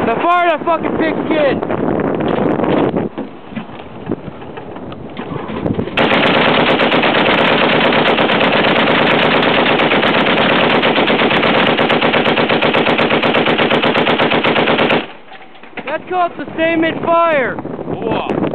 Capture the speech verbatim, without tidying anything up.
Now fire that fucking pigskin! That's called sustainment fire! Whoa.